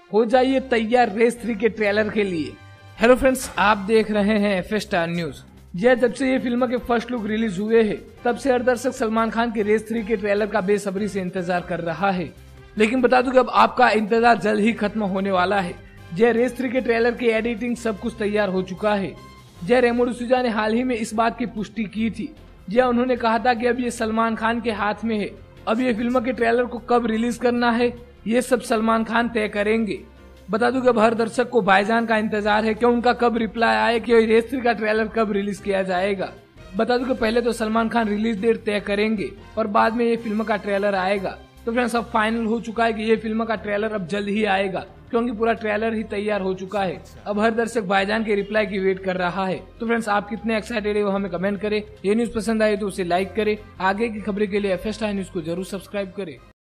हो जाइए तैयार रेस 3 के ट्रेलर के लिए। हेलो फ्रेंड्स, आप देख रहे हैं एफ स्टार न्यूज। जब से ये फिल्म के फर्स्ट लुक रिलीज हुए हैं तब से हर दर्शक सलमान खान के रेस 3 के ट्रेलर का बेसब्री से इंतजार कर रहा है। लेकिन बता दूं कि अब आपका इंतजार जल्द ही खत्म होने वाला है। रेस 3 के ट्रेलर की एडिटिंग सब कुछ तैयार हो चुका है। रेमो डिसूजा ने हाल ही में इस बात की पुष्टि की थी। उन्होंने कहा था कि अब ये सलमान खान के हाथ में है। अब ये फिल्म के ट्रेलर को कब रिलीज करना है ये सब सलमान खान तय करेंगे। बता दूं कि अब हर दर्शक को भाईजान का इंतजार है कि उनका कब रिप्लाई आए कि रेस 3 का ट्रेलर कब रिलीज किया जाएगा। बता दूं कि पहले तो सलमान खान रिलीज डेट तय करेंगे और बाद में ये फिल्म का ट्रेलर आएगा। तो फ्रेंड्स, अब फाइनल हो चुका है कि ये फिल्म का ट्रेलर अब जल्द ही आएगा, क्योंकि पूरा ट्रेलर ही तैयार हो चुका है। अब हर दर्शक भाईजान के रिप्लाई की वेट कर रहा है। तो फ्रेंड्स, आप कितने एक्साइटेड है वो हमें कमेंट करें। ये न्यूज पसंद आए तो उसे लाइक करें। आगे की खबरें के लिए एफ स्टार न्यूज को जरूर सब्सक्राइब करें।